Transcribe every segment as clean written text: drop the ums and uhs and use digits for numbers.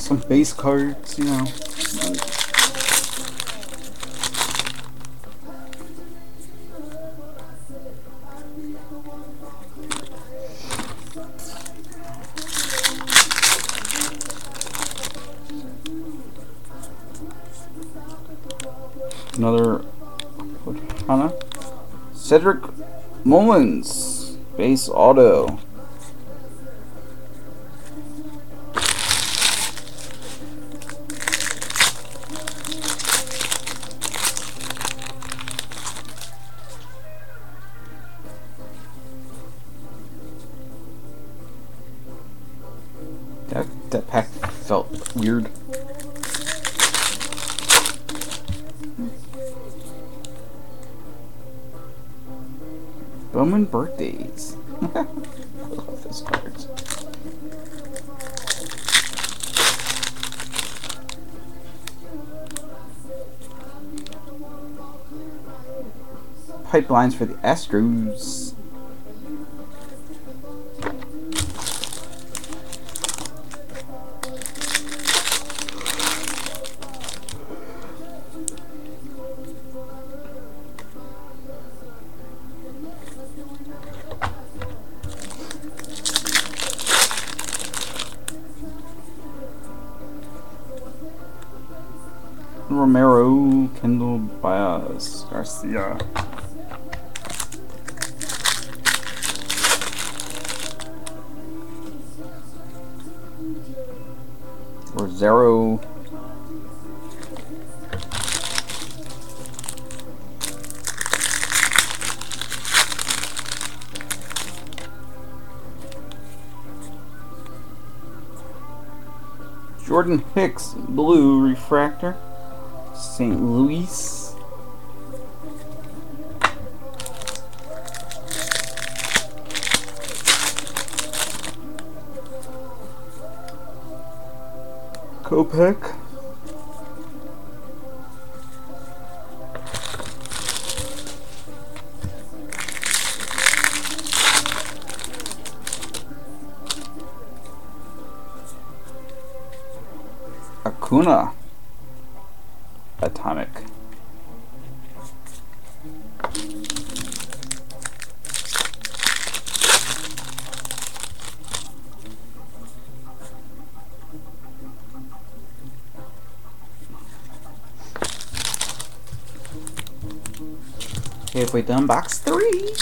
some base cards, you know. Another Hana. Cedric Mullins, base auto. That pack felt weird. Bowman birthdays. I love those cards. Pipelines for the Astros. Romero, Kendall, Baez, Garcia. Rosero. Jordan Hicks, blue refractor. St. Louis. Kopech. Acuna. Atomic. Halfway done, box 3.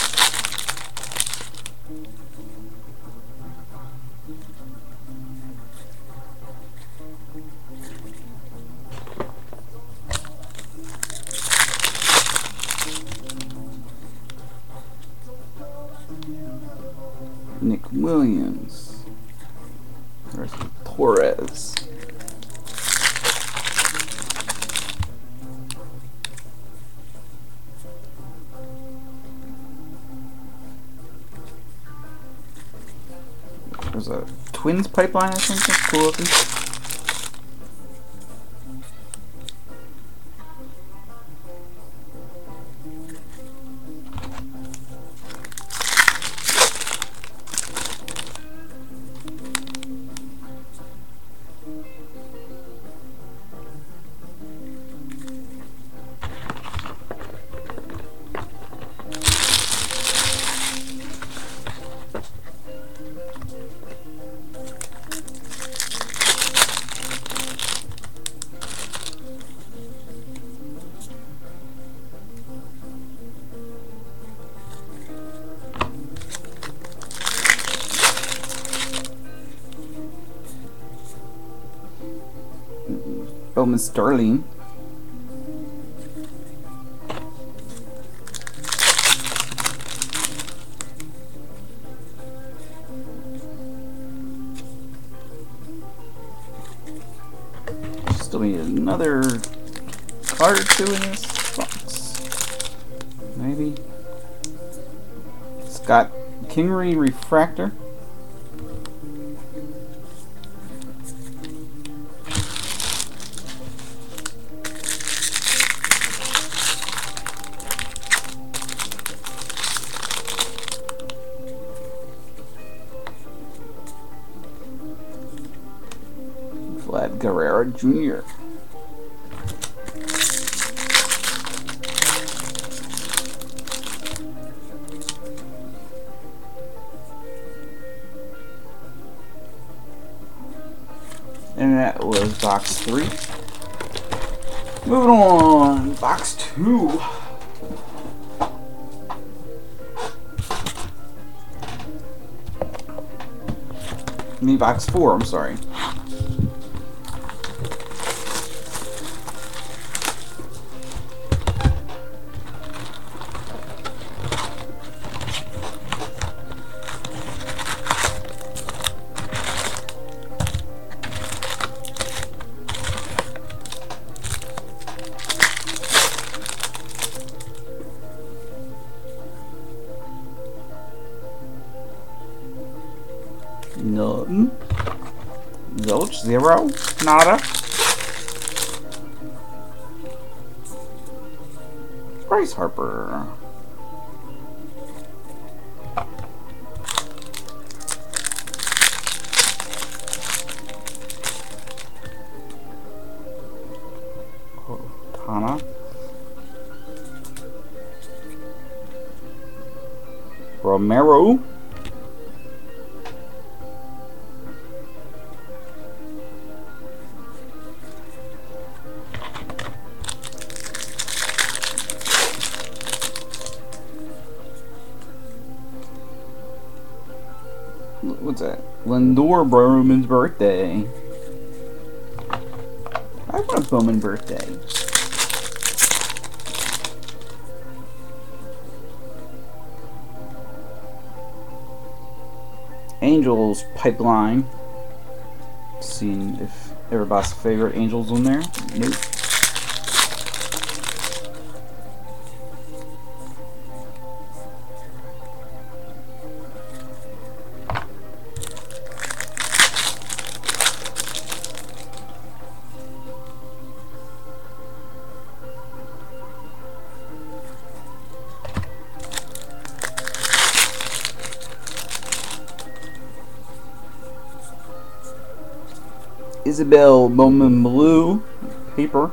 Nick Williams. There's Torres. There's a Twins pipeline, I think. That's cool looking. Bowman Sterling. Still need another card or two in this box. Maybe. Scott Kingery refractor. Vlad Guerrero Jr. And that was box 3. Moving on, box 2. Box 4, I'm sorry. None. Zilch, 0. Nada. Bryce Harper. Tana. Romero. What's that? Lindor Bowman's birthday. I want a Bowman birthday. Angels pipeline. See if everybody's favorite Angels on there. Nope. Isabel Bowman Blue paper.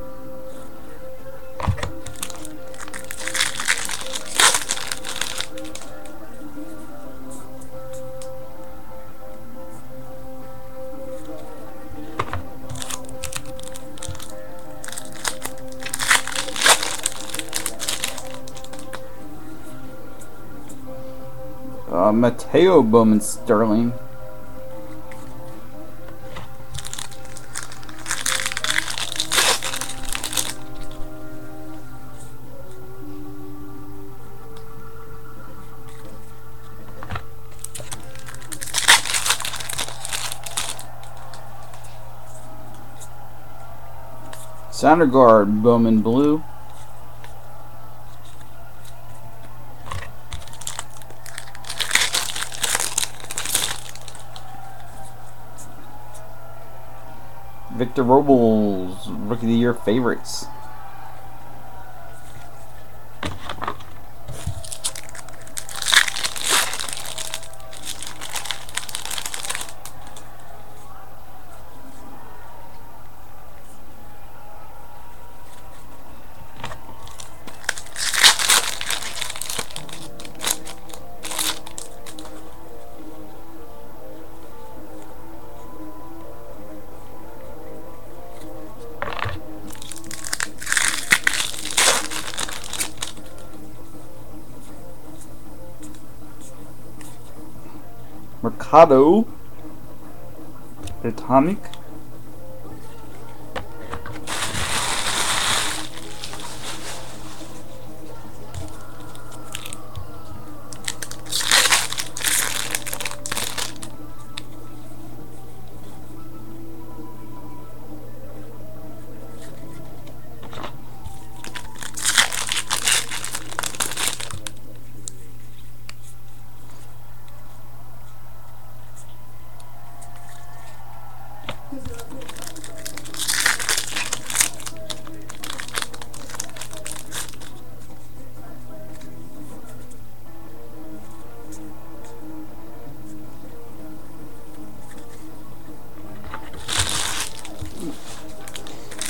Mateo Bowman Sterling. Sondergaard Bowman Blue. Victor Robles, Rookie of the Year favorites. Mercado Atomic.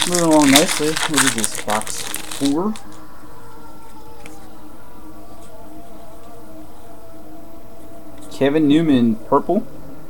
Moving along nicely. What is this? Box 4. Kevin Newman, purple.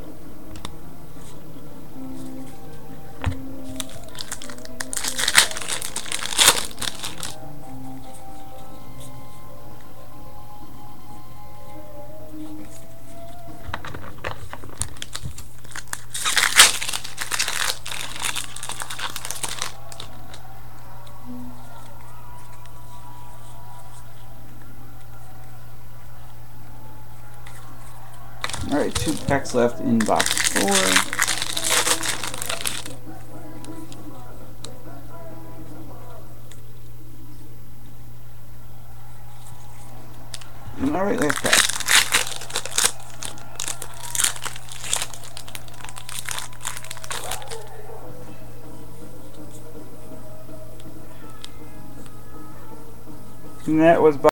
Alright, 2 packs left in box 4. Alright, last pack. And that was